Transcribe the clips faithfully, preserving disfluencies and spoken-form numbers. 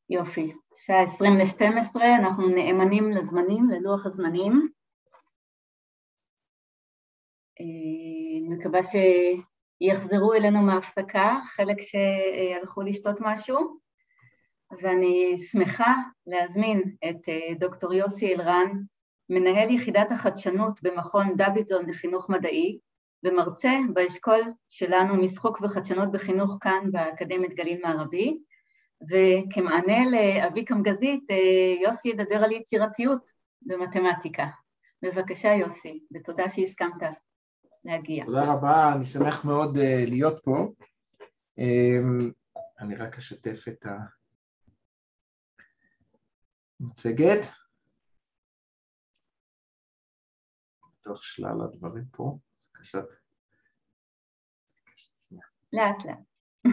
יופי, שעה עשרים לשתים עשרה, אנחנו נאמנים לזמנים, ללוח הזמנים. אני מקווה שיחזרו אלינו מההפסקה, חלק שהלכו לשתות משהו, ואני שמחה להזמין את דוקטור יוסי אלרן, מנהל יחידת החדשנות במכון דוידסון לחינוך מדעי, ומרצה באשכול שלנו משחוק וחדשנות בחינוך כאן באקדמית גליל מערבי, וכמענה לאביקם גזית, יוסי ידבר על יצירתיות במתמטיקה. בבקשה יוסי, ותודה שהסכמת להגיע. תודה רבה, אני שמח מאוד להיות פה. אני רק אשתף את המצגת. בתוך שלל הדברים פה. קצת. לאט לאט.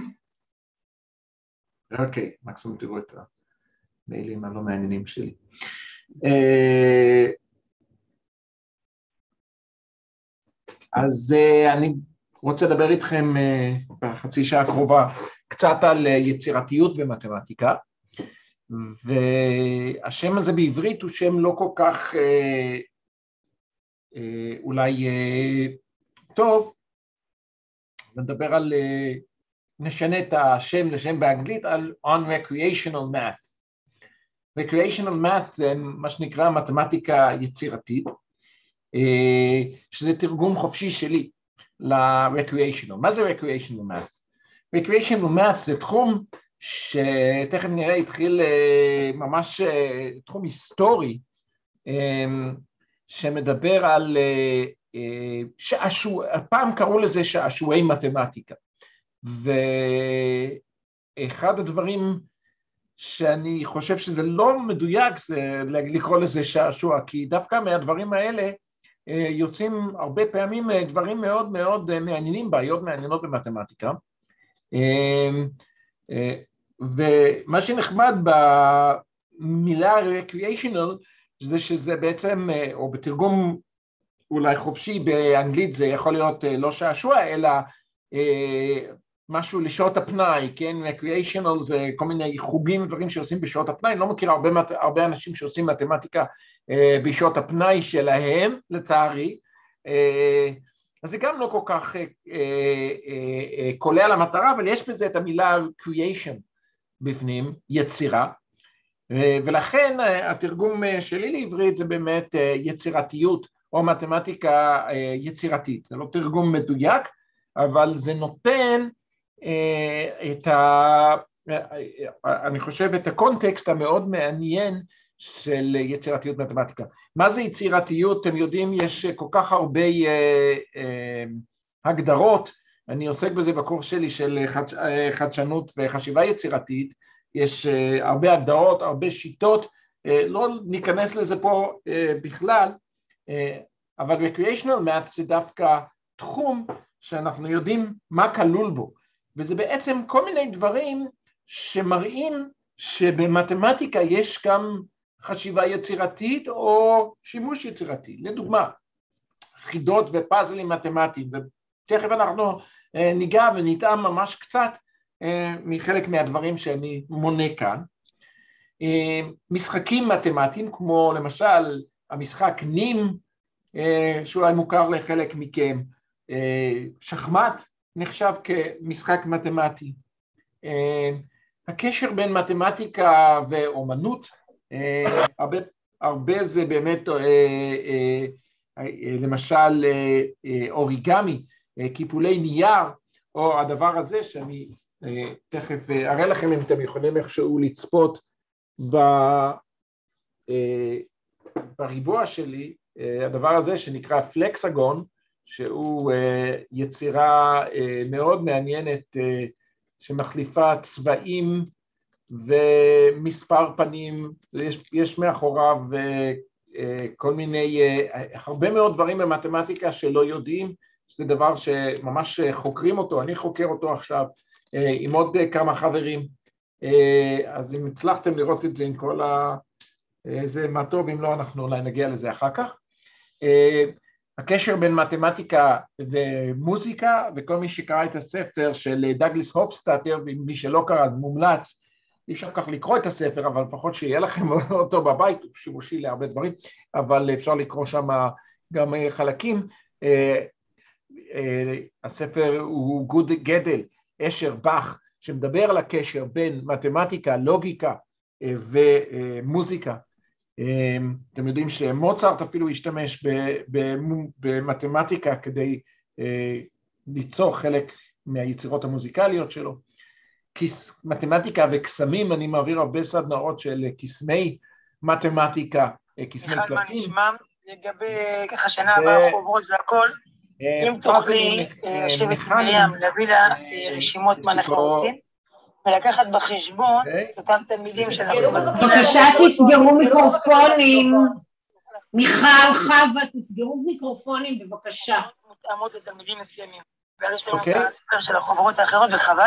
אוקיי, מקסימום תראו את המיילים הלא מעניינים שלי. אז אני רוצה לדבר איתכם בחצי שעה הקרובה קצת על יצירתיות במתמטיקה, והשם הזה בעברית הוא שם לא כל כך אולי טוב, נדבר על, נשנה את השם לשם באנגלית על on-recreational math. recreational math זה מה שנקרא מתמטיקה יצירתית, שזה תרגום חופשי שלי ל-recreational. מה זה recreational math? recreational math זה תחום שתכף נראה התחיל ממש תחום היסטורי, שמדבר על שעשוע, פעם קראו לזה שעשועי מתמטיקה, ואחד הדברים שאני חושב שזה לא מדויק זה לקרוא לזה שעשוע, כי דווקא מהדברים האלה יוצאים הרבה פעמים דברים מאוד מאוד מעניינים, בעיות מעניינות במתמטיקה, ומה שנחמד במילה recreational זה שזה בעצם, או בתרגום אולי חופשי באנגלית זה יכול להיות לא שעשוע, אלא משהו לשעות הפנאי, כן? recreational זה כל מיני חוגים ודברים שעושים בשעות הפנאי, אני לא מכיר הרבה, הרבה אנשים שעושים מתמטיקה בשעות הפנאי שלהם, לצערי, אז זה גם לא כל כך קולע למטרה, אבל יש בזה את המילה creation בפנים, יצירה, ולכן התרגום שלי לעברית זה באמת יצירתיות או מתמטיקה יצירתית, זה לא תרגום מדויק, אבל זה נותן את ה... אני חושב את הקונטקסט המאוד מעניין של יצירתיות מתמטיקה. מה זה יצירתיות? אתם יודעים, יש כל כך הרבה הגדרות, אני עוסק בזה בקורס שלי של חדשנות וחשיבה יצירתית, יש הרבה הגדרות, הרבה שיטות, לא ניכנס לזה פה בכלל, אבל recreational math זה דווקא תחום שאנחנו יודעים מה כלול בו, וזה בעצם כל מיני דברים שמראים שבמתמטיקה יש גם חשיבה יצירתית או שימוש יצירתי. לדוגמה, חידות ופאזלים מתמטיים, ותכף אנחנו ניגע ונטעם ממש קצת מחלק מהדברים שאני מונה כאן. משחקים מתמטיים, כמו למשל המשחק נים, שאולי מוכר לחלק מכם, שחמט נחשב כמשחק מתמטי. הקשר בין מתמטיקה ואומנות, הרבה, הרבה זה באמת, למשל אוריגמי, קיפולי נייר, או הדבר הזה שאני תכף אראה לכם אם אתם יכולים איכשהו לצפות בריבוע שלי, הדבר הזה שנקרא פלקסגון, שהוא יצירה מאוד מעניינת שמחליפה צבעים ומספר פנים, יש, יש מאחוריו כל מיני, הרבה מאוד דברים במתמטיקה שלא יודעים, זה דבר שממש חוקרים אותו, אני חוקר אותו עכשיו עם עוד כמה חברים, אז אם הצלחתם לראות את זה עם כל ה... זה מה טוב, אם לא אנחנו אולי נגיע לזה אחר כך. הקשר בין מתמטיקה ומוזיקה, וכל מי שקרא את הספר של דאגלס הופסטאטר, ומי שלא קרא, מומלץ, אי אפשר כך לקרוא את הספר, אבל לפחות שיהיה לכם אותו בבית, הוא שימושי להרבה דברים, אבל אפשר לקרוא שם גם חלקים. הספר הוא גוד גדל, אשר בך, שמדבר על הקשר בין מתמטיקה, לוגיקה ומוזיקה. אתם יודעים שמוצרט אפילו השתמש במתמטיקה כדי ליצור חלק מהיצירות המוזיקליות שלו. מתמטיקה וקסמים, אני מעביר הרבה סדנאות של קסמי מתמטיקה, קסמי קלפים. אחד מה נשמע לגבי ככה שנה הבאה חוברות והכל, אם תוכלי לשבת עם מרים, להביא לה רשימות מה אנחנו רוצים, ולקחת בחשבון אותם תלמידים שלנו. בבקשה תסגרו מיקרופונים, מיכל, חווה, תסגרו מיקרופונים בבקשה. מותאמות לתלמידים מסוימים, ואז יש לנו את הספר של החוברות האחרות וחבל.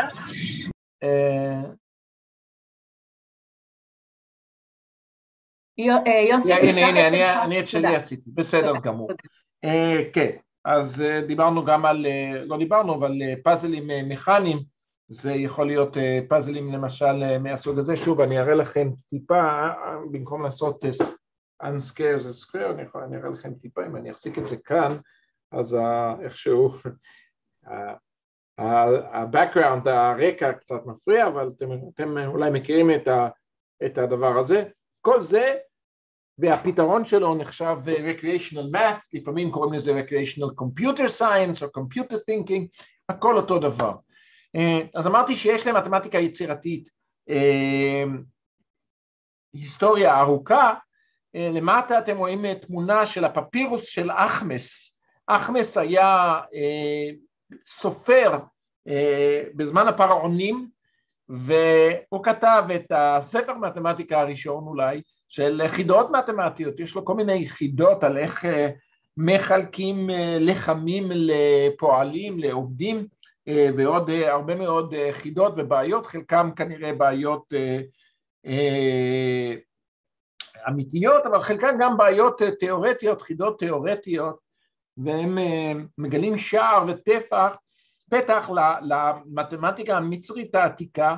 יוסי, הנה, הנה, אני את שלי עשיתי, בסדר גמור. כן, אז דיברנו גם על, לא דיברנו, אבל פאזלים מכניים, זה יכול להיות פאזלים למשל מהסוג הזה. שוב, אני אראה לכם טיפה, במקום לעשות unscare זה square, אני אראה לכם טיפה, אם אני אחזיק את זה כאן, אז איכשהו, ה-background, הרקע קצת מפריע, אבל אתם, אתם אולי מכירים את, ה, את הדבר הזה. כל זה, והפתרון שלו נחשב recreational math, לפעמים קוראים לזה recreational computer science או computer thinking, הכל אותו דבר. אז אמרתי שיש להם מתמטיקה יצירתית, היסטוריה ארוכה. למטה אתם רואים תמונה של הפפירוס של אחמס. אחמס היה סופר בזמן הפרעונים, והוא כתב את הספר מתמטיקה הראשון אולי, של חידות מתמטיות. יש לו כל מיני חידות על איך מחלקים לחמים לפועלים, לעובדים, ועוד הרבה מאוד חידות ובעיות, חלקם כנראה בעיות אמיתיות, אבל חלקם גם בעיות תיאורטיות, חידות תיאורטיות, והם מגלים שער וטפח, פתח למתמטיקה המצרית העתיקה,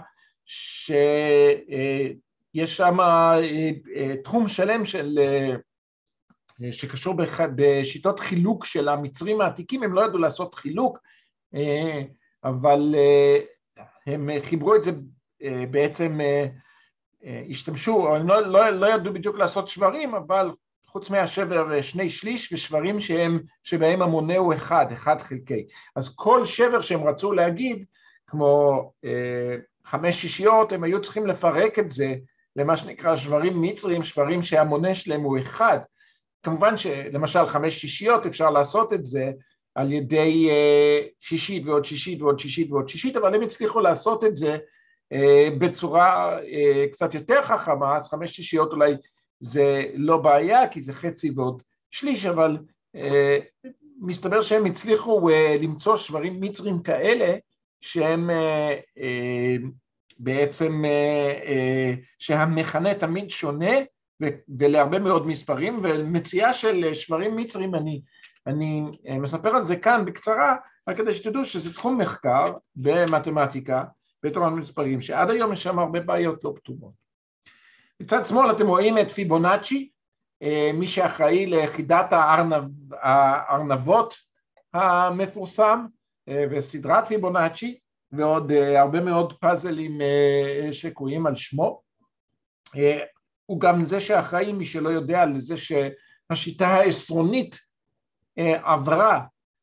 שיש שם תחום שלם של, שקשור בשיטות חילוק של המצרים העתיקים. הם לא ידעו לעשות חילוק, אבל הם חיברו את זה, בעצם השתמשו, הם לא, לא, לא ידעו בדיוק לעשות שברים, אבל חוץ מהשבר שני שליש ושברים שהם, שבהם המונה הוא אחד, אחד חלקי. אז כל שבר שהם רצו להגיד, כמו אה, חמש שישיות, הם היו צריכים לפרק את זה למה שנקרא שברים מצריים, שברים שהמונה שלהם הוא אחד. כמובן שלמשל חמש שישיות אפשר לעשות את זה על ידי אה, שישית ועוד שישית ועוד שישית ועוד שישית, אבל הם הצליחו לעשות את זה אה, בצורה אה, קצת יותר חכמה, אז חמש שישיות אולי זה לא בעיה, כי זה חצי ועוד שליש, אבל אה, מסתבר שהם הצליחו אה, למצוא שברים מצרים כאלה, שהם אה, אה, בעצם, אה, אה, שהמכנה תמיד שונה, ו- ולהרבה מאוד מספרים, ומציאה של שברים מצרים, אני, אני אה, מספר על זה כאן בקצרה, רק כדי שתדעו שזה תחום מחקר במתמטיקה, בתורת מספרים, שעד היום יש שם הרבה בעיות לא פתורות. בצד שמאל אתם רואים את פיבונאצ'י, מי שאחראי ליחידת הארנב, הארנבות המפורסם, וסדרת פיבונאצ'י, ועוד הרבה מאוד פאזלים שקרויים על שמו. הוא גם זה שאחראי, מי שלא יודע, לזה שהשיטה העשרונית עברה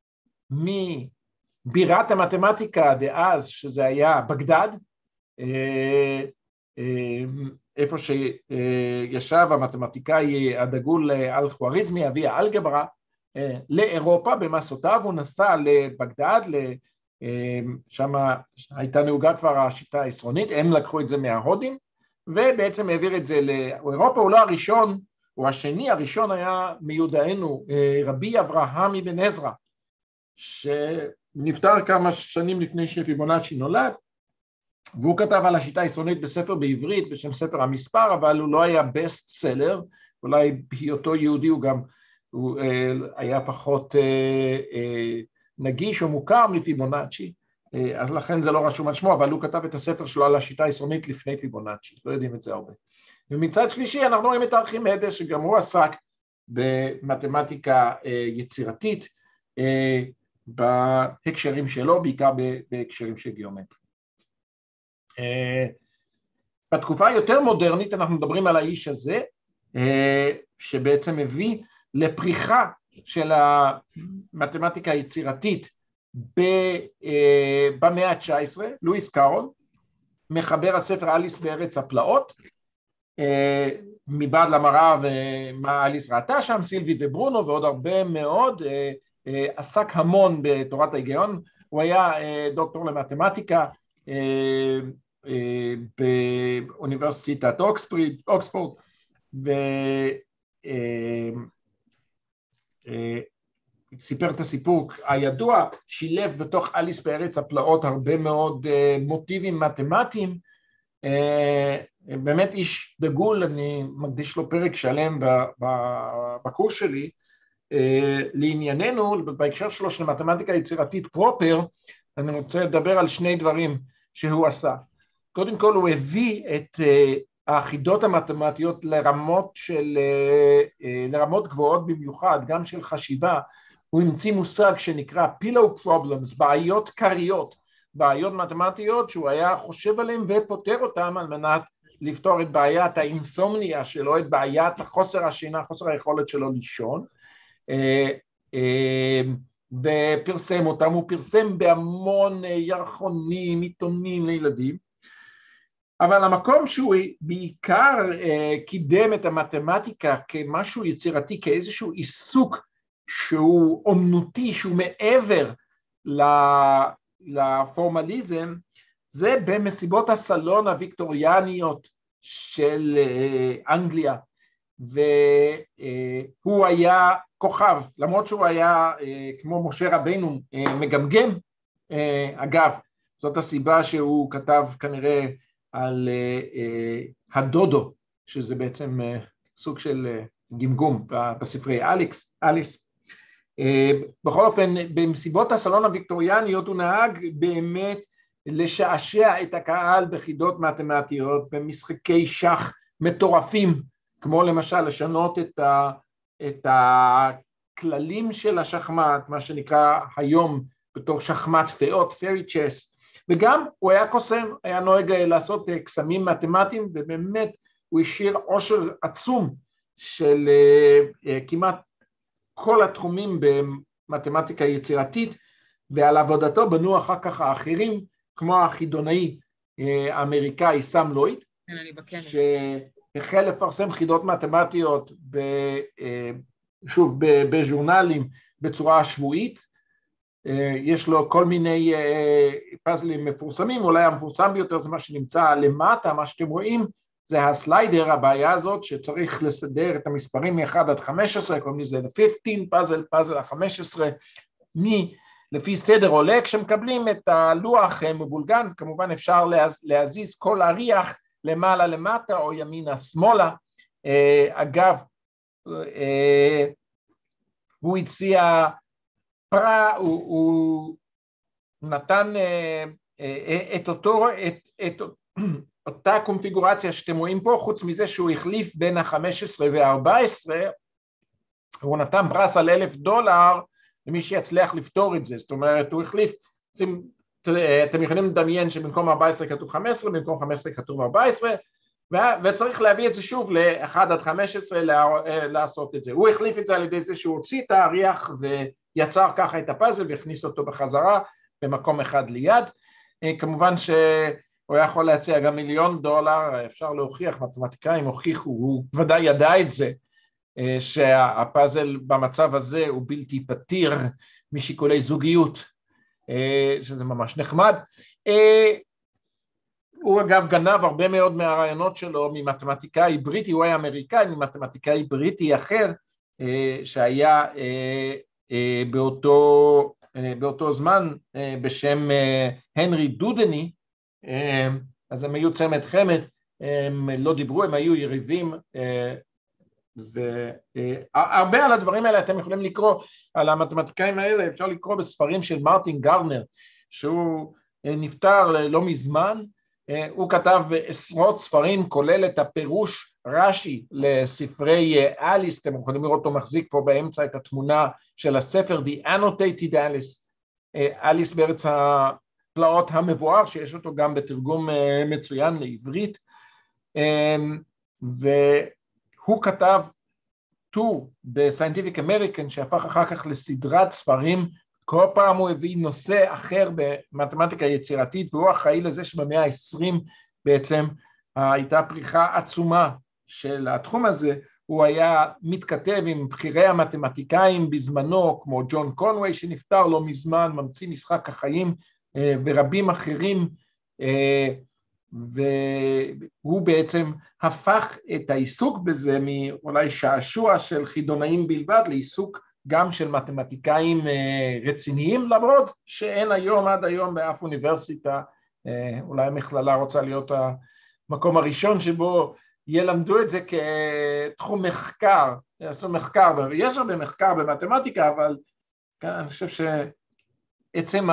מבירת המתמטיקה דאז, שזה היה בגדד, איפה שישב המתמטיקאי הדגול אל-חואריזמי, אבי האלגברה, לאירופה במסעותיו. הוא נסע לבגדד, שם הייתה נהוגה כבר השיטה העשרונית, הם לקחו את זה מההודים, ובעצם העביר את זה לאירופה. הוא לא הראשון, הוא השני, הראשון היה מיודענו, רבי אברהם אבן עזרא, שנפטר כמה שנים לפני שפיבונאצ'י נולד, והוא כתב על השיטה העשרונית בספר בעברית, בשם ספר המספר, אבל הוא לא היה בסט סלר, אולי בהיותו יהודי הוא גם, הוא אה, היה פחות אה, אה, נגיש או מוכר מפיבונאצ'י, אז לכן זה לא רשום על שמו, אבל הוא כתב את הספר שלו על השיטה העשרונית לפני פיבונאצ'י, לא יודעים את זה הרבה. ומצד שלישי אנחנו רואים את ארכימדס, שגם הוא עסק במתמטיקה יצירתית, בהקשרים שלו, בעיקר בהקשרים של גיאומטריה. בתקופה היותר מודרנית אנחנו מדברים על האיש הזה, שבעצם מביא לפריחה של המתמטיקה היצירתית במאה ה-תשע עשרה, לואיס קארול, מחבר הספר אליס בארץ הפלאות, מבעד למראה ומה אליס ראתה שם, סילבי וברונו ועוד הרבה מאוד, עסק המון בתורת ההיגיון, הוא היה דוקטור למתמטיקה באוניברסיטת אוקספורד, וסיפר את הסיפור הידוע, שילב בתוך אליס בארץ הפלאות הרבה מאוד מוטיבים מתמטיים, באמת איש דגול, אני מקדיש לו פרק שלם בקורס שלי, לענייננו, בהקשר שלו של מתמטיקה יצירתית פרופר, אני רוצה לדבר על שני דברים שהוא עשה. קודם כל הוא הביא את האחידות המתמטיות לרמות של, לרמות גבוהות במיוחד, גם של חשיבה. הוא המציא מושג שנקרא pillow problems, בעיות קריות, בעיות מתמטיות שהוא היה חושב עליהן ופותר אותן על מנת לפתור את בעיית האינסומניה שלו, את בעיית החוסר השינה, חוסר היכולת שלו לישון, ופרסם אותם, הוא פרסם בהמון ירחונים, עיתונים לילדים, אבל המקום שהוא בעיקר קידם את המתמטיקה כמשהו יצירתי, כאיזשהו עיסוק שהוא אומנותי, שהוא מעבר לפורמליזם, זה במסיבות הסלון הוויקטוריאניות של אנגליה, והוא היה כוכב, למרות שהוא היה כמו משה רבנו מגמגם, אגב, זאת הסיבה שהוא כתב כנראה על הדודו, שזה בעצם סוג של גמגום בספרי אליקס, אליס. בכל אופן, במסיבות הסלון הוויקטוריאניות הוא נהג באמת לשעשע את הקהל בחידות מתמטיות, במשחקי שח מטורפים, כמו למשל לשנות את, ה, את הכללים של השחמט, מה שנקרא היום בתור שחמט פאות, פרי צ'ס, וגם הוא היה קוסם, היה נוהג לעשות קסמים מתמטיים, ובאמת הוא השאיר עושר עצום של כמעט כל התחומים במתמטיקה יצירתית, ועל עבודתו בנו אחר כך האחרים, כמו החידונאי האמריקאי סם לויד, שהחל לפרסם חידות מתמטיות, ב, שוב, בז'ורנלים בצורה שבועית, יש לו כל מיני פאזלים מפורסמים, אולי המפורסם ביותר זה מה שנמצא למטה, מה שאתם רואים, זה הסליידר, הבעיה הזאת שצריך לסדר את המספרים מ-אחד עד חמש עשרה, קוראים לזה חמש עשרה פאזל, פאזל ה-חמש עשרה, מי לפי סדר עולה, כשמקבלים את הלוח מבולגן, כמובן אפשר להזיז כל אריח למעלה למטה או ימינה שמאלה. אגב, הוא הציע פרה, הוא, הוא נתן את אותו, את, את אותה קונפיגורציה שאתם רואים פה, חוץ מזה שהוא החליף בין ה-חמש עשרה וה-ארבע עשרה, הוא נתן פרס על אלף דולר, למי שיצליח לפתור את זה, זאת אומרת, הוא החליף, אתם יכולים לדמיין שבמקום ארבע עשרה כתוב חמש עשרה, במקום חמש עשרה כתוב ארבע עשרה, וצריך להביא את זה שוב ל-אחד עד חמש עשרה לעשות את זה. הוא החליף את זה על ידי זה שהוא הוציא את האריח ויצר ככה את הפאזל והכניס אותו בחזרה במקום אחד ליד. כמובן שהוא יכול להציע גם מיליון דולר, אפשר להוכיח, מתמטיקאים הוכיחו, הוא ודאי ידע את זה, שהפאזל במצב הזה הוא בלתי פתיר משיקולי זוגיות, שזה ממש נחמד. הוא אגב גנב הרבה מאוד מהרעיונות שלו ממתמטיקאי בריטי, הוא היה אמריקאי, ממתמטיקאי בריטי אחר, שהיה באותו, באותו זמן בשם הנרי דודני, אז הם היו צמד חמד, הם לא דיברו, הם היו יריבים, והרבה על הדברים האלה אתם יכולים לקרוא, על המתמטיקאים האלה אפשר לקרוא בספרים של מרטין גרדנר, שהוא נפטר לא מזמן, הוא כתב עשרות ספרים, כולל את הפירוש רש"י לספרי אליס, אתם יכולים לראות אותו מחזיק פה באמצע את התמונה של הספר, The Annotated Alice, אליס בארץ הפלאות המבואר, שיש אותו גם בתרגום מצוין לעברית, והוא כתב טור ב-Scientific American שהפך אחר כך לסדרת ספרים, כל פעם הוא הביא נושא אחר במתמטיקה יצירתית, והוא אחראי לזה שבמאה ה-עשרים בעצם הייתה פריחה עצומה של התחום הזה. הוא היה מתכתב עם בחירי המתמטיקאים בזמנו, כמו ג'ון קונווי שנפטר לא מזמן, ממציא משחק החיים, ורבים אחרים, והוא בעצם הפך את העיסוק בזה מאולי שעשוע של חידונאים בלבד לעיסוק גם של מתמטיקאים רציניים, למרות שאין היום עד היום באף אוניברסיטה, אולי המכללה רוצה להיות המקום הראשון שבו ילמדו את זה כתחום מחקר, יעשו מחקר, יש הרבה מחקר במתמטיקה, אבל אני חושב שעצם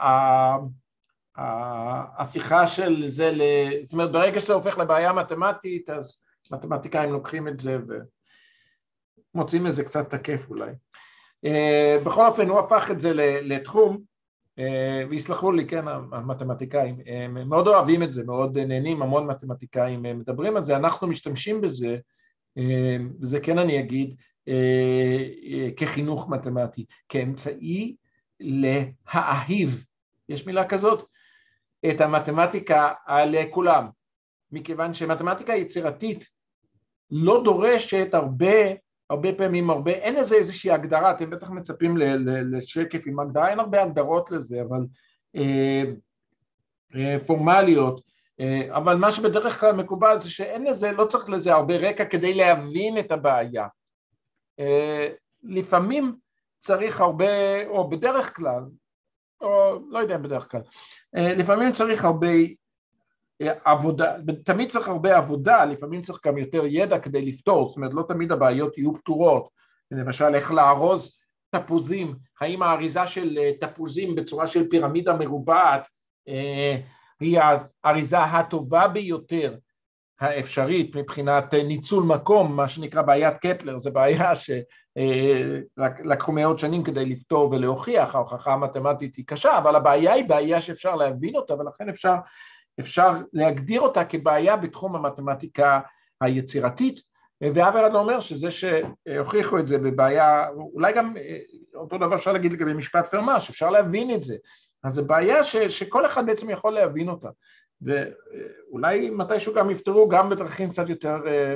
ההפיכה של זה, זאת אומרת ברגע שזה הופך לבעיה מתמטית, אז מתמטיקאים לוקחים את זה ומוצאים את זה קצת תקף אולי. בכל אופן הוא הפך את זה לתחום, ויסלחו לי, כן, המתמטיקאים, הם מאוד אוהבים את זה, מאוד נהנים, המון מתמטיקאים מדברים על זה, אנחנו משתמשים בזה, וזה כן אני אגיד, כחינוך מתמטי, כאמצעי להאהיב, יש מילה כזאת, את המתמטיקה על כולם, מכיוון שמתמטיקה יצירתית לא דורשת הרבה, הרבה פעמים הרבה, אין איזה איזושהי הגדרה, אתם בטח מצפים לשקף עם הגדרה, אין הרבה הגדרות לזה, אבל אה, אה, פורמליות, אה, אבל מה שבדרך כלל מקובל זה שאין לזה, לא צריך לזה הרבה רקע כדי להבין את הבעיה. אה, לפעמים צריך הרבה, או בדרך כלל, או לא יודע בדרך כלל, אה, לפעמים צריך הרבה עבודה, תמיד צריך הרבה עבודה, לפעמים צריך גם יותר ידע כדי לפתור, זאת אומרת לא תמיד הבעיות יהיו פתורות, למשל איך לארוז תפוזים, האם האריזה של תפוזים בצורה של פירמידה מרובעת היא האריזה הטובה ביותר האפשרית מבחינת ניצול מקום, מה שנקרא בעיית קפלר, זה בעיה שלקחו מאות שנים כדי לפתור ולהוכיח, ההוכחה המתמטית היא קשה, אבל הבעיה היא בעיה שאפשר להבין אותה, ולכן אפשר אפשר להגדיר אותה כבעיה בתחום המתמטיקה היצירתית, ואף אחד לא אומר שזה שהוכיחו את זה בבעיה, אולי גם אותו דבר אפשר להגיד לגבי משפט פרמה, שאפשר להבין את זה, אז זו בעיה ש, שכל אחד בעצם יכול להבין אותה, ואולי מתישהו גם יפתרו גם בדרכים קצת יותר,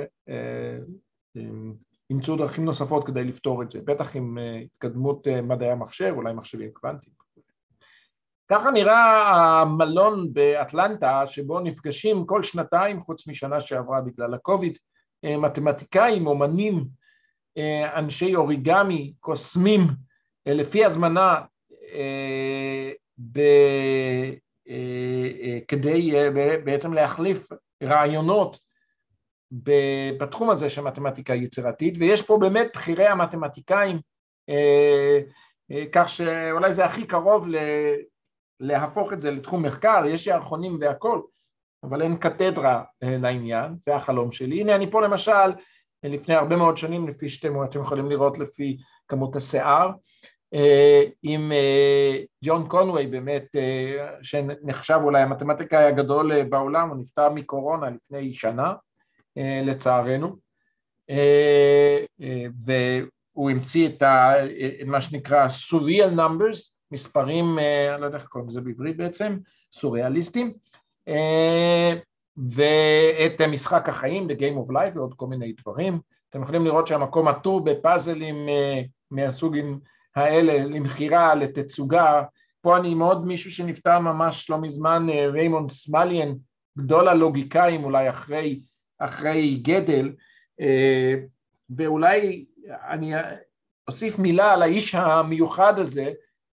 ימצאו דרכים נוספות כדי לפתור את זה, בטח עם התקדמות מדעי המחשב, אולי מחשבים קוונטיים. ככה נראה המלון באטלנטה, שבו נפגשים כל שנתיים, חוץ משנה שעברה בגלל הקוביד, מתמטיקאים, אומנים, אנשי אוריגמי, קוסמים, לפי הזמנה, ב... כדי בעצם להחליף רעיונות בתחום הזה של מתמטיקה יצירתית, ויש פה באמת בחירי המתמטיקאים, כך שאולי זה הכי קרוב ל... להפוך את זה לתחום מחקר, יש ירחונים והכל, אבל אין קתדרה לעניין, זה החלום שלי. הנה אני פה למשל, לפני הרבה מאוד שנים, לפי שאתם אתם יכולים לראות לפי כמות השיער, עם ג'ון קונווי באמת, שנחשב אולי המתמטיקאי הגדול בעולם, הוא נפטר מקורונה לפני שנה, לצערנו, והוא המציא את מה שנקרא surreal numbers, מספרים, אני לא יודע איך קוראים לזה בעברית בעצם, סוריאליסטים, ואת משחק החיים, The Game of Life ועוד כל מיני דברים. אתם יכולים לראות שהמקום עטור בפאזלים מהסוגים האלה, למחירה, לתצוגה. פה אני עם עוד מישהו שנפטר ממש לא מזמן, ריימונד סמליאן, גדול הלוגיקאים אולי אחרי, אחרי גדל, ואולי אני אוסיף מילה על האיש המיוחד הזה,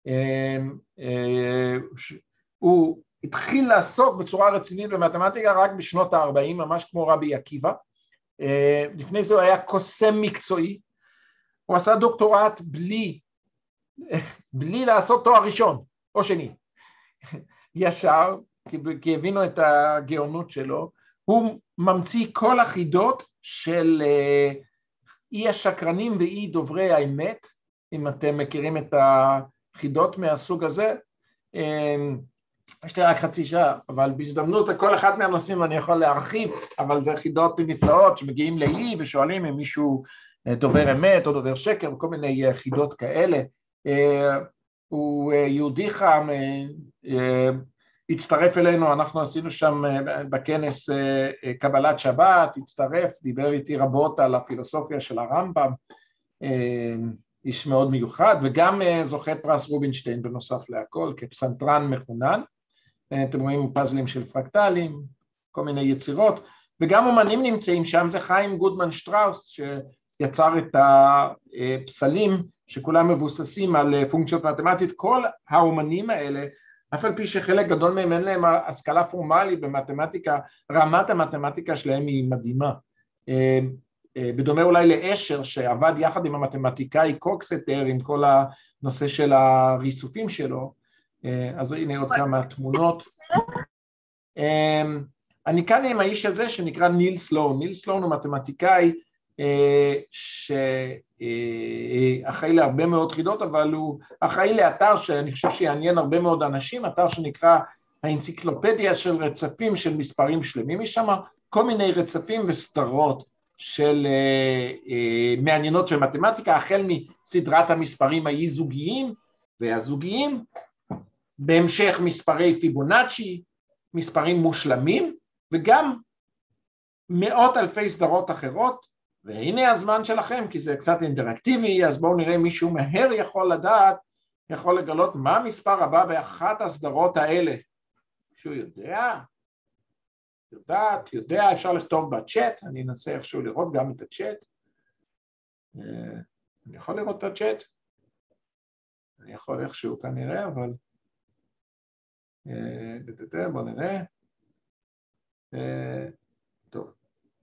הוא התחיל לעסוק בצורה רצינית במתמטיקה רק בשנות ה-ארבעים, ממש כמו רבי עקיבא. לפני זה הוא היה קוסם מקצועי, הוא עשה דוקטורט בלי, בלי לעשות תואר ראשון או שני. ישר, כי, כי הבינו את הגאונות שלו, הוא ממציא כל החידות של אי השקרנים ואי דוברי האמת, אם אתם מכירים את החידות מהסוג הזה. יש לי רק חצי שעה, אבל בהזדמנות כל אחד מהנושאים אני יכול להרחיב, אבל זה חידות נפלאות שמגיעים לאי ושואלים אם מישהו דובר אמת או דובר שקר, וכל מיני חידות כאלה. הוא יהודי חם, הצטרף אלינו, אנחנו עשינו שם בכנס קבלת שבת, הצטרף, דיבר איתי רבות על הפילוסופיה של הרמב"ם, איש מאוד מיוחד, וגם זוכה פרס רובינשטיין בנוסף להכל, כפסנתרן מחונן. אתם רואים פאזלים של פרקטלים, כל מיני יצירות, וגם אומנים נמצאים שם, זה חיים גודמן שטראוס, שיצר את הפסלים, שכולם מבוססים על פונקציות מתמטית. כל האומנים האלה, אף על פי שחלק גדול מהם אין להם השכלה פורמלית במתמטיקה, רמת המתמטיקה שלהם היא מדהימה. בדומה אולי לאשר, שעבד יחד עם המתמטיקאי קוקסטר, עם כל הנושא של הריצופים שלו. אז הנה עוד כמה תמונות. אני כאן עם האיש הזה שנקרא ניל סלון. ניל סלון הוא מתמטיקאי שאחראי להרבה מאוד חידות, אבל הוא אחראי לאתר שאני חושב שיעניין הרבה מאוד אנשים, אתר שנקרא האנציקלופדיה של רצפים של מספרים שלמים. יש שם כל מיני רצפים וסדרות של מעניינות של מתמטיקה, החל מסדרת המספרים האי-זוגיים והזוגיים, בהמשך מספרי פיבונאצ'י, מספרים מושלמים, וגם מאות אלפי סדרות אחרות. והנה הזמן שלכם, כי זה קצת אינטראקטיבי, אז בואו נראה מישהו מהר יכול לדעת, יכול לגלות מה המספר הבא באחת הסדרות האלה. שהוא יודע, יודעת, יודע, אפשר לכתוב בצ'אט, אני אנסה איכשהו לראות גם את הצ'אט. אני יכול לראות את הצ'אט? אני יכול איכשהו כנראה, אבל... בואו נראה. טוב.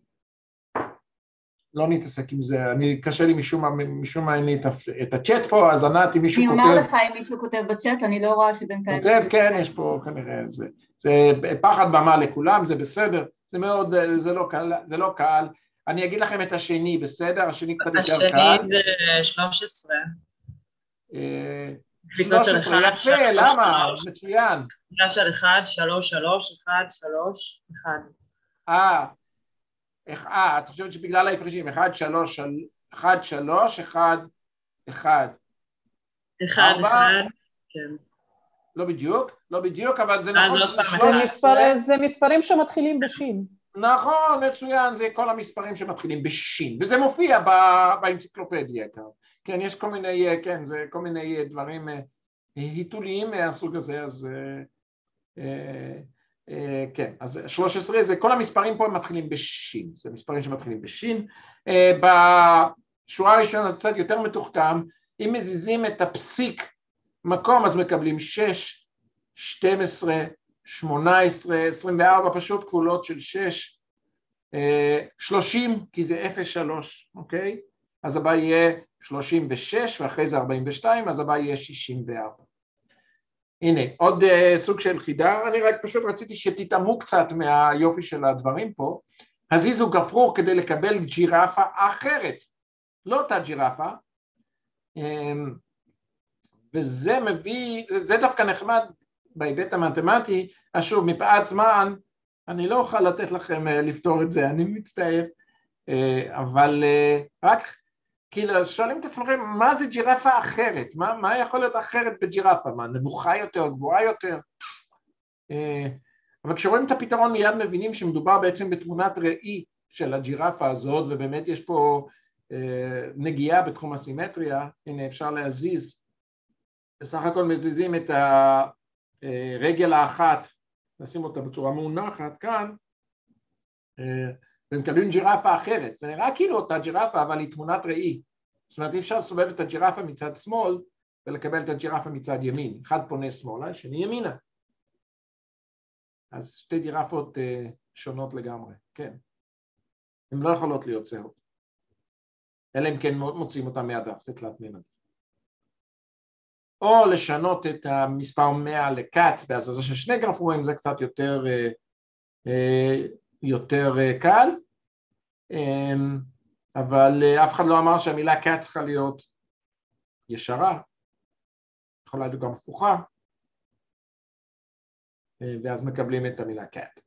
לא נתעסק עם זה, אני קשה לי משום מה, משום מה אין לי את הצ'אט פה, אז ענת, אם מישהו כותב... אני אומר לך אם מישהו כותב בצ'אט, אני לא רואה שבינתיים... כותב, כן, יש פה כנראה זה. זה פחד במה לכולם, זה בסדר, זה מאוד, זה לא קל, זה לא קל. אני אגיד לכם את השני, בסדר? השני קצת יותר קל. השני זה שלוש עשרה. קפיצות של אחד, יפה, למה? מצוין. קפיצה של אחד, שלוש, שלוש, אחד, שלוש, אחד. אה, אה, את חושבת שבגלל ההפרשים, אחד, שלוש, אחד, שלוש, אחד, אחד. אחד, אחד, כן. לא בדיוק, לא בדיוק, אבל זה נכון שזה שלוש עשרה. זה מספרים שמתחילים בשין. נכון, מצוין, זה כל המספרים שמתחילים בשין, וזה מופיע באנציקלופדיה כאן. כן, יש כל מיני, כן, זה כל מיני דברים היתוליים מהסוג הזה, אז כן, אז שלוש עשרה זה, כל המספרים פה הם מתחילים בשין, זה מספרים שמתחילים בשין. בשורה הראשונה זה קצת יותר מתוחכם, אם מזיזים את הפסיק מקום, אז מקבלים שש, שתים עשרה, שמונה עשרה, עשרים וארבע, פשוט כפולות של שש, שלושים, כי זה אפס שלוש, אוקיי? אז הבא יהיה שלושים ושש, ואחרי זה ארבעים ושתיים, אז הבא יהיה שישים וארבע. הנה, עוד uh, סוג של חידה, אני רק פשוט רציתי שתתאמו קצת מהיופי של הדברים פה. הזיזו גפרור כדי לקבל ג'ירפה אחרת, לא אותה ג'ירפה, um, וזה מביא, זה, זה דווקא נחמד בהיבט המתמטי, אז שוב, מפאת זמן, אני לא אוכל לתת לכם uh, לפתור את זה, אני מצטער, uh, אבל uh, רק כאילו שואלים את עצמכם, מה זה ג'ירפה אחרת? מה, מה יכול להיות אחרת בג'ירפה? מה, נמוכה יותר, גבוהה יותר? אבל כשרואים את הפתרון מיד מבינים שמדובר בעצם בתמונת ראי של הג'ירפה הזאת, ובאמת יש פה נגיעה בתחום הסימטריה, הנה אפשר להזיז, בסך הכל מזיזים את הרגל האחת, נשים אותה בצורה מונחת כאן, ומקבלים ג'ירפה אחרת, זה נראה כאילו אותה ג'ירפה, אבל היא תמונת ראי. זאת אומרת, אי אפשר לסובב את הג'ירפה מצד שמאל, ולקבל את הג'ירפה מצד ימין. אחד פונה שמאלה, שני ימינה. אז שתי ג'ירפות uh, שונות לגמרי, כן. הן לא יכולות להיות זהות. אלא אם כן מוצאים אותן מהדף, זה תלת מימד. או לשנות את המספר מאה לקאט בהזזה של שני גרפורים, זה קצת יותר, יותר קל, אבל אף אחד לא אמר שהמילה קאט צריכה להיות ישרה, יכולה להיות גם הפוכה, ואז מקבלים את המילה קאט.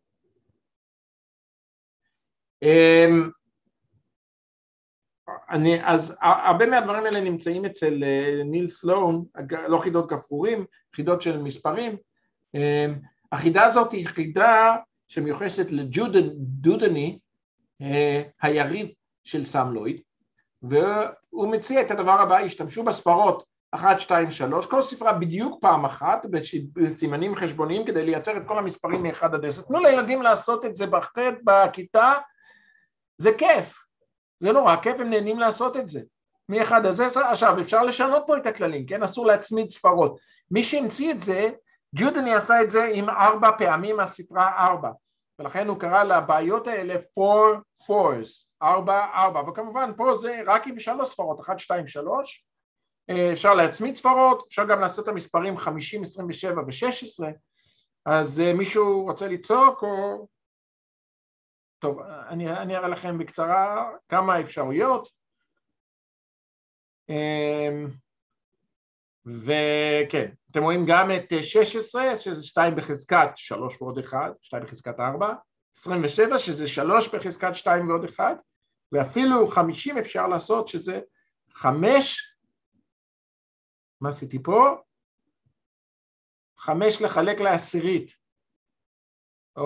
אני, אז הרבה מהדברים האלה נמצאים אצל ניל סלון, לא חידות גפרורים, חידות של מספרים. החידה הזאת היא חידה שמיוחסת לג'ודני, היריב של סם לויד, והוא מציע את הדבר הבא: השתמשו בספרות אחת, שתיים, שלוש, כל ספרה בדיוק פעם אחת, בסימנים חשבוניים כדי לייצר את כל המספרים מ-אחד עד עשר. תנו לילדים לעשות את זה בחד בכיתה, זה כיף. זה נורא כיף, הם נהנים לעשות את זה. מ-אחד עד עשר, עכשיו אפשר לשנות פה את הכללים, כן? אסור להצמיד ספרות. מי שהמציא את זה, ג'ודני עשה את זה עם ארבע פעמים הספרה ארבע, ולכן הוא קרא לבעיות האלה four fours, ארבע, ארבע, וכמובן פה זה רק עם שלוש ספרות, אחת, שתיים, שלוש, אפשר להצמיד ספרות, אפשר גם לעשות את המספרים חמישים, עשרים ושבע ו-שש עשרה, אז מישהו רוצה לצעוק או... טוב, אני, אני אראה לכם בקצרה כמה אפשרויות, וכן, אתם רואים גם את שש עשרה, שזה שתיים בחזקת שלוש ועוד אחד, שתיים בחזקת ארבע, עשרים ושבע, שזה שלוש בחזקת שתיים ועוד אחד, ואפילו חמישים אפשר לעשות, שזה חמש, מה עשיתי פה? חמש לחלק לעשירית, או...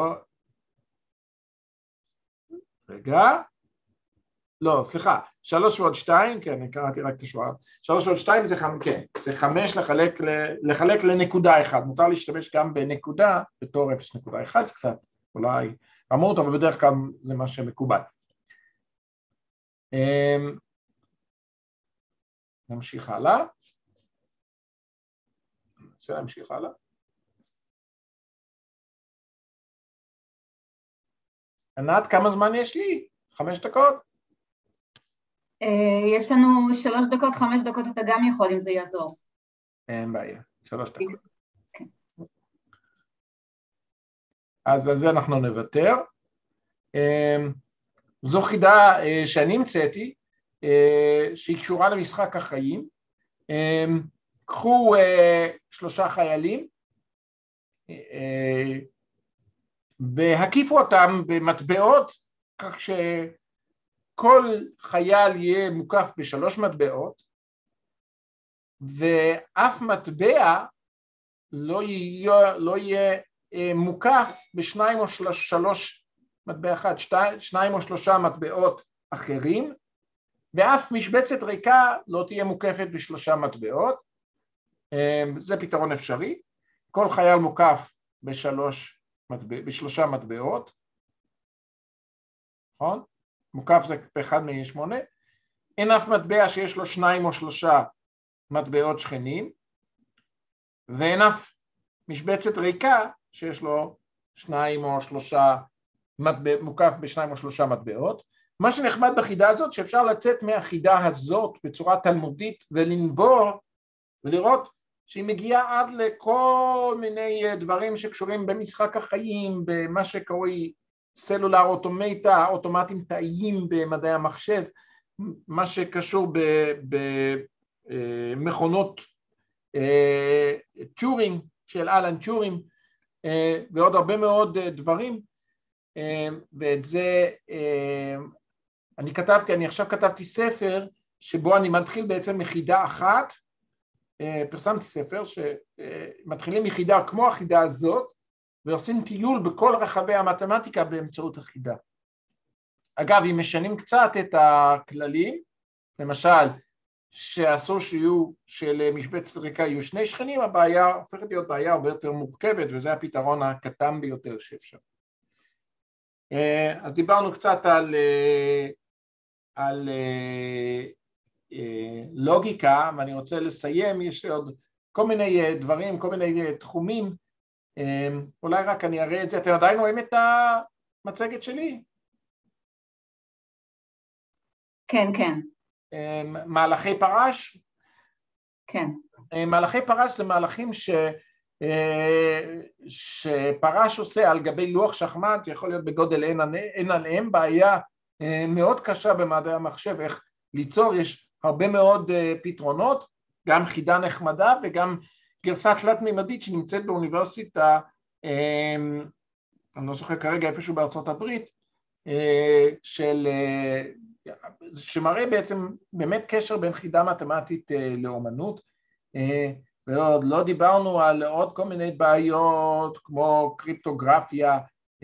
רגע, לא, סליחה, שלוש ועוד שתיים, כן, אני קראתי רק את השורה, שלוש ועוד שתיים זה, כן, זה חמש לחלק, לחלק לנקודה אחד, מותר להשתמש גם בנקודה, בתור אפס נקודה אחת, זה קצת אולי רמות, אבל בדרך כלל זה מה שמקובל. נמשיך הלאה, ננסה להמשיך הלאה. ענת, כמה זמן יש לי? חמש דקות? יש לנו שלוש דקות, חמש דקות אתה גם יכול, אם זה יעזור. אין בעיה, שלוש דקות. אז על זה אנחנו נוותר. זו חידה שאני המצאתי, שהיא קשורה למשחק החיים. קחו שלושה חיילים, והקיפו אותם במטבעות, כך שכל חייל יהיה מוקף בשלוש מטבעות, ואף מטבע לא יהיה, לא יהיה מוקף בשניים או שלוש, שלוש מטבע אחד, שתי, שניים או שלושה מטבעות אחרים, ואף משבצת ריקה לא תהיה מוקפת בשלושה מטבעות. זה פתרון אפשרי. כל חייל מוקף בשלוש מטבע, בשלושה מטבעות, נכון? מוקף זה באחד מ שמונה, אין אף מטבע שיש לו שניים או שלושה מטבעות שכנים, ואין אף משבצת ריקה שיש לו שניים או שלושה מטבע, מוקף בשניים או שלושה מטבעות. מה שנחמד בחידה הזאת, שאפשר לצאת מהחידה הזאת בצורה תלמודית ולנבור ולראות שהיא מגיעה עד לכל מיני דברים שקשורים במשחק החיים, במה שקרוי סלולר אוטומטה, אוטומטים תאיים במדעי המחשב, מה שקשור במכונות טורינג של אלן טורינג, ועוד הרבה מאוד דברים, ואת זה אני כתבתי, אני עכשיו כתבתי ספר שבו אני מתחיל בעצם מחידה אחת, פרסמתי ספר שמתחילים מחידה כמו החידה הזאת, ועושים טיול בכל רחבי המתמטיקה באמצעות החידה. אגב, אם משנים קצת את הכללים, למשל, שאסור שיהיו של משבצת ריקה יהיו שני שכנים, הבעיה הופכת להיות בעיה הרבה יותר מורכבת, וזה הפתרון הקטן ביותר שאפשר. אז דיברנו קצת על, על לוגיקה, ואני רוצה לסיים, יש לי עוד כל מיני דברים, כל מיני תחומים, אולי רק אני אראה את זה, אתם עדיין רואים את המצגת שלי? כן, כן. מהלכי פרש? כן. מהלכי פרש זה מהלכים ש... שפרש עושה על גבי לוח שחמט, שיכול להיות בגודל n על m, בעיה מאוד קשה במדעי המחשב, איך ליצור, יש הרבה מאוד פתרונות, גם חידה נחמדה וגם גרסה תלת מימדית שנמצאת באוניברסיטה, אני לא זוכר כרגע איפשהו בארצות הברית, של, שמראה בעצם באמת קשר בין חידה מתמטית לאומנות, ועוד לא דיברנו על עוד כל מיני בעיות כמו קריפטוגרפיה,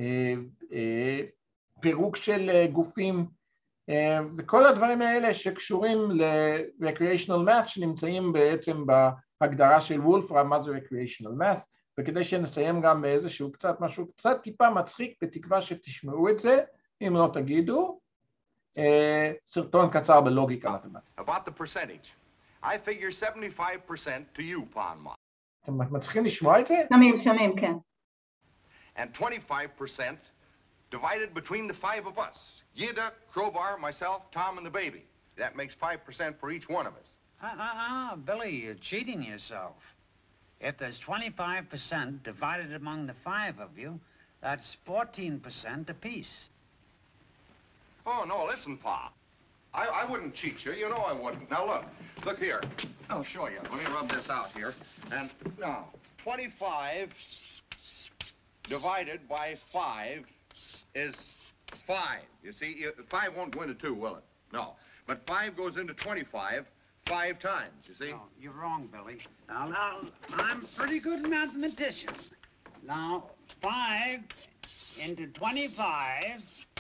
פירוק של גופים, וכל הדברים האלה שקשורים ל-recreational math שנמצאים בעצם בהגדרה של וולפרם, מה זה recreational math, וכדי שנסיים גם באיזשהו קצת משהו קצת טיפה מצחיק, בתקווה שתשמעו את זה, אם לא תגידו, סרטון קצר בלוגיקה מתמטית. About the percentage. I figure seventy-five percent to you, Ponma. אתם מצליחים לשמוע את זה? שומעים, שומעים, כן. And twenty-five percent divided between the five of us. Yida, Crowbar, myself, Tom, and the baby. That makes five percent for each one of us. Uh-uh-uh, Billy, you're cheating yourself. If there's twenty-five percent divided among the five of you, that's fourteen percent apiece. Oh, no, listen, Pa. I, I wouldn't cheat you. You know I wouldn't. Now, look. Look here. I'll show you. Let me rub this out here. And now, twenty-five divided by five is five. You see, you, five won't go into two, will it? No. But five goes into twenty-five five times, you see? No, you're wrong, Billy. Now, now, I'm a pretty good mathematician. Now, five into twenty-five...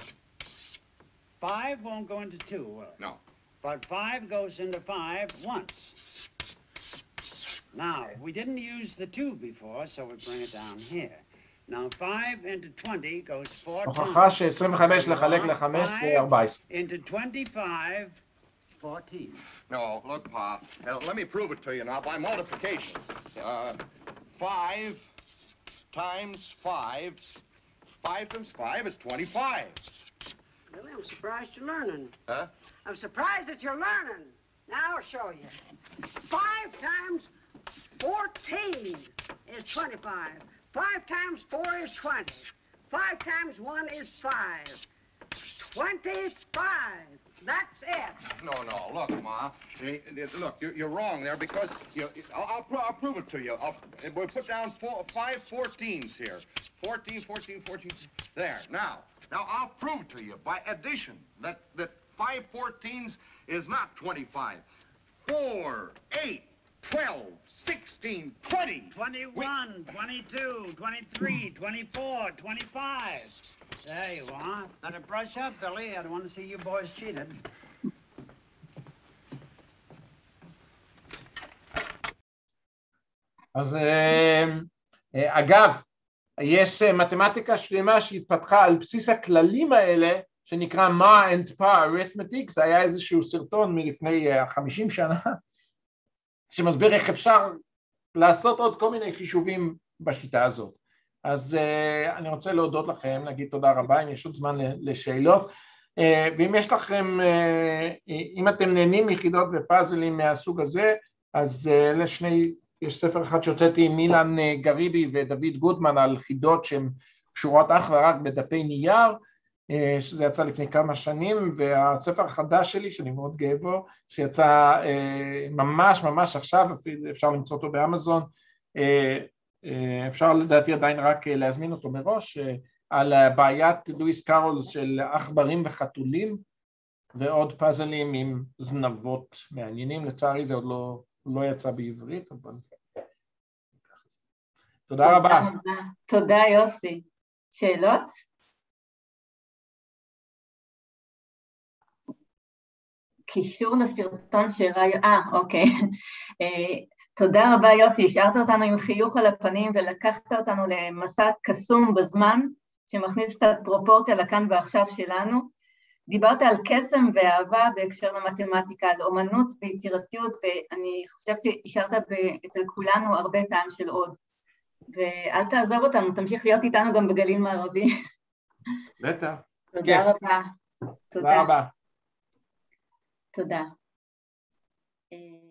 Five won't go into two, will it? No. But five goes into five once. Now, we didn't use the two before, so we bring it down here. Now, five into twenty goes four times. הוכחה ש-עשרים וחמש לחלק לחמש זה ארבע עשרה. Into twenty-five, fourteen. No, look, Pa. Uh, let me prove it to you now by multiplication. Uh, five times five. Five times five is twenty-five. Really, I'm surprised you're learning. Huh? I'm surprised that you're learning. Now I'll show you. Five times fourteen is twenty-five. Five times four is twenty. Five times one is five. Twenty-five. That's it. No, no. Look, Ma. Look, you're, you're wrong there because you. I'll, I'll, pro I'll prove it to you. I'll, we'll put down four, five fourteens here. Fourteen, fourteen, fourteen. There. Now. Now, I'll prove to you by addition that, that five fourteens is not twenty-five. Four, eight, twelve, sixteen, twenty. twenty-one, we... twenty-two, twenty-three, twenty-four, twenty-five. There you are. Better brush up, Billy. I don't want to see you boys cheated. אז אגב, יש מתמטיקה שלמה שהתפתחה על בסיס הכללים האלה, שנקרא Ma and Pa Arithmetic, זה היה איזשהו סרטון מלפני חמישים שנה, שמסביר איך אפשר לעשות עוד כל מיני חישובים בשיטה הזאת. אז uh, אני רוצה להודות לכם, להגיד תודה רבה, אם יש עוד זמן לשאלות, uh, ואם יש לכם, uh, אם אתם נהנים מיחידות ופאזלים מהסוג הזה, אז uh, לשני, יש ספר אחד שהוצאתי עם מילן גריבי ודוד גודמן על חידות שהן קשורות אך ורק בדפי נייר, uh, שזה יצא לפני כמה שנים, והספר החדש שלי, שאני מאוד גאה בו, שיצא uh, ממש ממש עכשיו, אפשר למצוא אותו באמזון, uh, אפשר לדעתי עדיין רק להזמין אותו מראש, על בעיית לואיס קארול של עכברים וחתולים, ועוד פאזלים עם זנבות מעניינים, לצערי זה עוד לא, לא יצא בעברית, אבל... תודה רבה. תודה יוסי. שאלות? קישור לסרטון שראה, אה, אוקיי. תודה רבה יוסי, השארת אותנו עם חיוך על הפנים ולקחת אותנו למסע קסום בזמן שמכניס את הפרופורציה לכאן ועכשיו שלנו. דיברת על קסם ואהבה בהקשר למתמטיקה, על אומנות ויצירתיות, ואני חושבת שהשארת אצל כולנו הרבה טעם של עוד. ואל תעזוב אותנו, תמשיך להיות איתנו גם בגליל מערבי. בטח. תודה רבה. תודה רבה. תודה.